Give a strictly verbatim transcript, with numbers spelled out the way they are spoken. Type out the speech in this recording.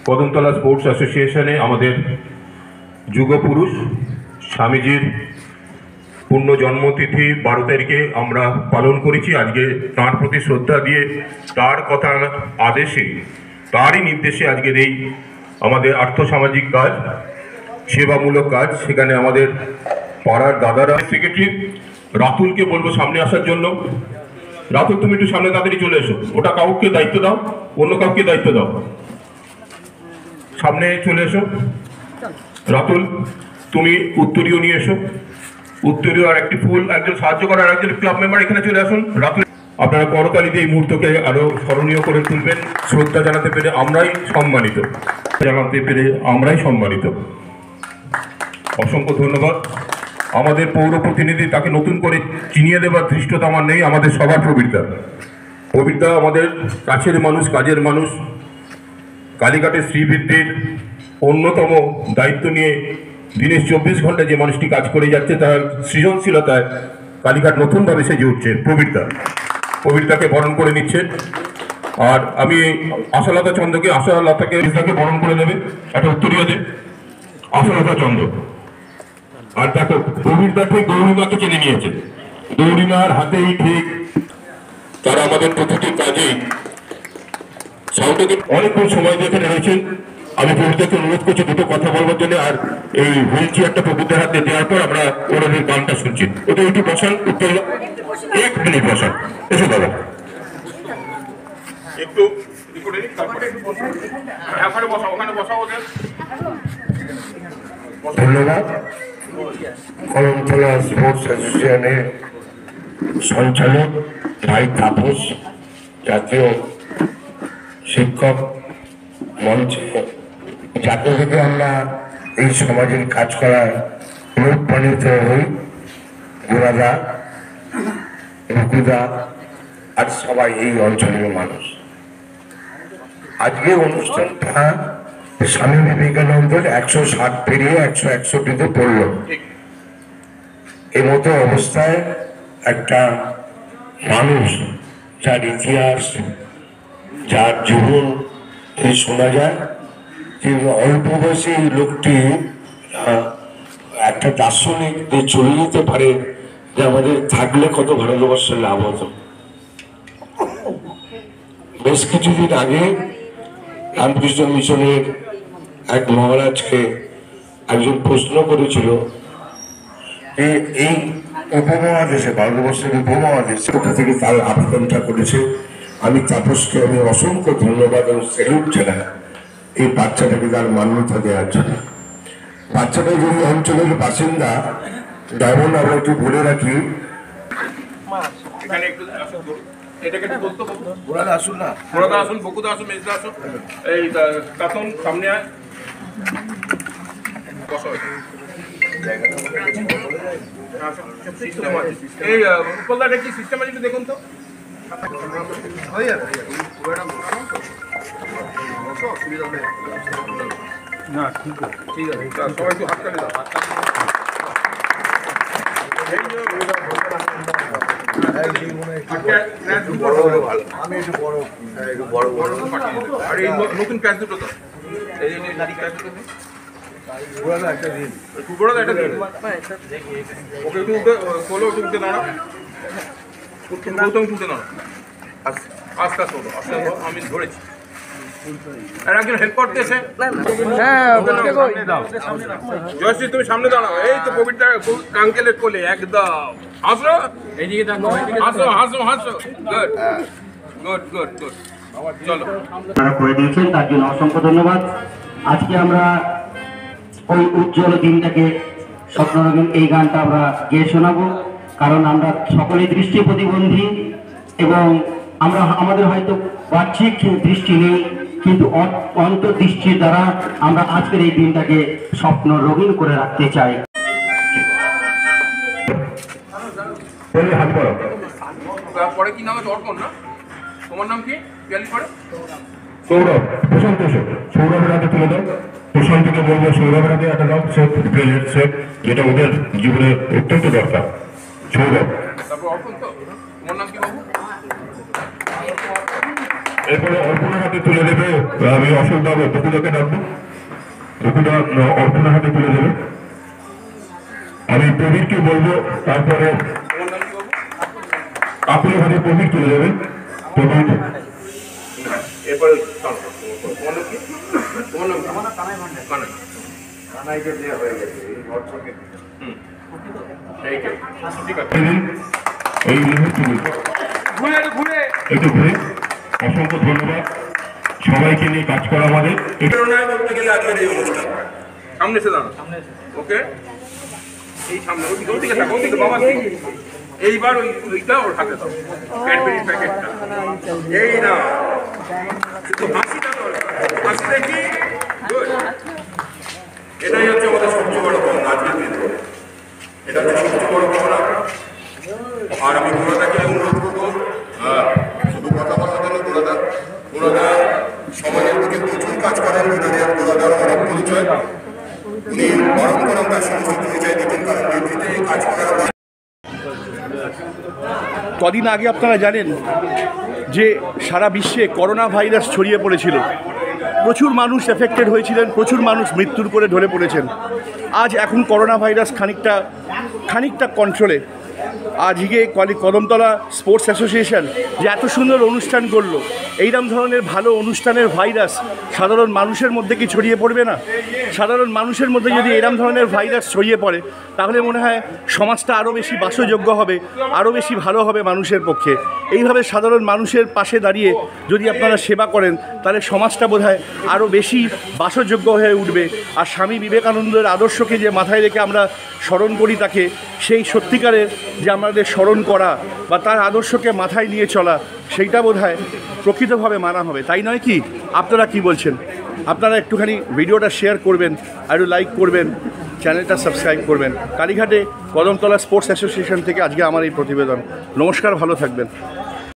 Kadamtala sports অ্যাসোসিয়েশনে আমাদের যুগপুরুষ স্বামীজির পূর্ণ জন্মতিথি বারো তারিখে আমরা পালন করেছি। আজকে তাঁর প্রতি শ্রদ্ধা দিয়ে তার কথা আদেশে তারই নির্দেশে আজকের এই আমাদের আর্থসামাজিক কাজ, সেবামূলক কাজ, সেখানে আমাদের পাড়ার দাদারা, সেক্রেটারি রাতুলকে বলবো সামনে আসার জন্য। রাতুল, তুমি একটু সামনে তাড়াতাড়ি চলে এসো। ওটা কাউকে দায়িত্ব দাও, অন্য কাউকে দায়িত্ব দাও। সামনে চলে এসো। রাতুল, তুমি উত্তরীয় নিয়ে এসো। উত্তরীয় আর একটি ফুল, একজন সাহায্য করার একজন ক্লাব মেম্বার এখানে চলে আসুন। রাতুল, আপনারা করতালিতে এই মুহূর্তকে আরো স্মরণীয় করে তুলবেন। শ্রদ্ধা জানাতে পেরে আমরাই সম্মানিত, জানাতে পেরে আমরাই সম্মানিত। অসংখ্য ধন্যবাদ। আমাদের পৌর প্রতিনিধি, তাকে নতুন করে চিনিয়ে দেবার ধৃষ্টতা আমার নেই। আমাদের সবার প্রবীরদা, প্রবীরদা আমাদের কাছের মানুষ, কাজের মানুষ। কালীঘাটের শ্রীবৃদ্ধির অন্যতম দায়িত্ব নিয়ে দিনের চব্বিশ ঘন্টা যে মানুষটি কাজ করে যাচ্ছে, তার সৃজনশীলতায় কালীঘাট নতুনভাবে সেজে উঠছে। প্রবীরদা, প্রবীরদাকে বরণ করে নিচ্ছে। আর আমি আশালতা চন্দ্রকে, আশালতাকে তাকে বরণ করে দেবে। একটা উত্তরীয় দে আশালতা চন্দ্র। আর দেখো, প্রবীরদা ঠিক গৌরীমাকে চেনে নিয়েছে। গৌরীমার হাতেই ঠিক তারা আমাদের প্রতিটি কাজেই অনেকক্ষণ সময় দিয়ে রয়েছেন। আমি প্রবীরদাকে অনুরোধ করছি দুটো কথা বলবার জন্য। আর এই হুইল চেয়ারটা প্রবীরদার হাতে দেওয়ার পর আমরা ওনাদের গানটা শুনছি। ওটা একটু বসান, উত্তর এক মিনিট বসান। এসো দাদা, একটু ধন্যবাদ। কদমতলা স্পোর্টস অ্যাসোসিয়েশনের সঞ্চালক ভাই তাপস, জাতীয় শিক্ষক মঞ্চে, যাকে থেকে আমরা এই সমাজের কাজ করার অনুপ্রাণিত হই, গোড়াদা, রুকুদা আর সবাই এই অঞ্চলের মানুষ। আজকে অনুষ্ঠানটা স্বামী বিবেকানন্দের একশো ষাট পেরিয়ে একশো একষট্টিতে পড়ল। এই মতো অবস্থায় একটা মানুষ, যার ইতিহাস, যার জীবন শোনা যায়, যে অল্প বয়সী লোকটি একটা দার্শনিক যে চলে যেতে পারে, যে আমাদের থাকলে কত ভারতবর্ষের লাভ হতো। বেশ কিছুদিন আগে রামকৃষ্ণ মিশনের এক মহারাজকে একজন প্রশ্ন করেছিল যে এই উপমহাদেশে, ভারতবর্ষের উপমহাদেশে কোথা থেকে তার আবেদনটা করেছে। আমি তাপসকে আমি অসংখ্য ধন্যবাদ এবং স্যালুট জানাই এই বাচ্চাটাকে তার মান্যতা দেওয়ার জন্য। বাচ্চাটা যদি অঞ্চলের বাসিন্দা, যেমন আমরা একটু বলে রাখি, সামনে এই উপলটা কি সিস্টেম আছে দেখুন তো। না ঠিক আছে, ঠিক আছে, সবাই একটু হাত কাটে দাও। নতুন প্যাচ দুটো তো, একটা দিন ওকে একটু খোলো, একটু উঠতে দাঁড়া, উঠতে দাঁড়া, আস্তে আস্তে হলো, আস্তে আস্তে আমি ধরেছি। আর একজন হেল্প করতে এসে, জয়শ্রী তুমি সামনে দাঁড়াও। এই তো প্রবীরদা আঙ্কেলের কোলে একদম হাসো, এইদিকে দেখো, হাসো হাসো হাসো। Good good good good. চলো, আপনারা করে দিয়েছেন, তার জন্য অসংখ্য ধন্যবাদ। আজকে আমরা ওই উজ্জ্বল দিনটাকে স্বপ্নরঙিন এই গানটা আমরা গেয়ে শোনাবো, কারণ আমরা সকলেই দৃষ্টি প্রতিবন্ধী এবং আমরা আমাদের হয়তো বাহ্যিক দৃষ্টি নেই, কিন্তু অন্তর্দৃষ্টির দ্বারা আমরা আজকের এই দিনটাকে স্বপ্ন রঙিন করে রাখতে চাই। পরে কি নাম আছে? অর্পণ না? তোমার নাম কি? সৌরভ, প্রশান্ত, সৌরভের হাতে তুলে দাও। প্রশান্তকে বলবো সৌরভের হাতে একটা দাও, সেফ ব্রেলের সেফ, যেটা ওদের জীবনে অত্যন্ত দরকার। সৌরভ, তারপর অর্পণ তো, তোমার নাম কি বাবু? এরপরে অর্পণার হাতে তুলে দেবে, আমি অশোক বাবু বকুদাকে ডাকবো, বকুদা অর্পণার হাতে তুলে দেবে। আমি প্রবীরকে বলবো, তারপরে কাকুরের হাতে প্রবীর তুলে দেবে। প্রবীর এরপরে এই মুহূর্তে একটু ঘুরে অসংখ্য ধন্যবাদ সবাইকে নিয়ে কাজ করা আমাদের বলতে গেলে আজকের এই অনুষ্ঠান সামনে এসে দাঁড়ান। ওকে, এই সামনে ওদিকে ওদিকে থাকো, ওদিকে বাবা এইবার ওই ওইটা ওর হাতে দাও, ক্যাডবেরি প্যাকেটটা এই না, শুধু হাসিটা দরকার, হাসি দেখি। গুড, এটাই হচ্ছে আমাদের সবচেয়ে বড় পাওনা আজকের দিনে, এটা হচ্ছে সবচেয়ে বড় পাওনা। আর আমি পুরোটাকে অনুরোধ করবো শুধু কথা বলার জন্য, পুরোটা পুরোটা সমাজের দিকে প্রচুর কাজ করেন, পুরোটার অনেক পরিচয়, উনি বরং বরং তার সংস্কৃতি পরিচয় দিতেন, কারণ বিবৃতিতে কাজ করার। কদিন আগে আপনারা জানেন যে সারা বিশ্বে করোনা ভাইরাস ছড়িয়ে পড়েছিল, প্রচুর মানুষ এফেক্টেড হয়েছিলেন, প্রচুর মানুষ মৃত্যুর করে ঢলে পড়েছেন। আজ এখন করোনা ভাইরাস খানিকটা খানিকটা কন্ট্রোলে। আজকে কলি কদমতলা স্পোর্টস অ্যাসোসিয়েশন যে এত সুন্দর অনুষ্ঠান করলো, এইরকম ধরনের ভালো অনুষ্ঠানের ভাইরাস সাধারণ মানুষের মধ্যে কি ছড়িয়ে পড়বে না? সাধারণ মানুষের মধ্যে যদি এরকম ধরনের ভাইরাস ছড়িয়ে পড়ে তাহলে মনে হয় সমাজটা আরও বেশি বাসযোগ্য হবে, আরও বেশি ভালো হবে মানুষের পক্ষে। এইভাবে সাধারণ মানুষের পাশে দাঁড়িয়ে যদি আপনারা সেবা করেন তাহলে সমাজটা বোধহয় আরও বেশি বাসযোগ্য হয়ে উঠবে। আর স্বামী বিবেকানন্দের আদর্শকে যে মাথায় রেখে আমরা স্মরণ করি তাকে, সেই সত্যিকারের যে আমাদের স্মরণ করা বা তার আদর্শকে মাথায় নিয়ে চলা, সেইটা বোধহয় প্রকৃতভাবে মানা হবে, তাই নয় কি? আপনারা কি বলছেন? আপনারা একটুখানি ভিডিওটা শেয়ার করবেন, আর একটু লাইক করবেন, চ্যানেলটা সাবস্ক্রাইব করবেন। কালীঘাটে কদমতলা স্পোর্টস অ্যাসোসিয়েশন থেকে আজকে আমার এই প্রতিবেদন। নমস্কার, ভালো থাকবেন।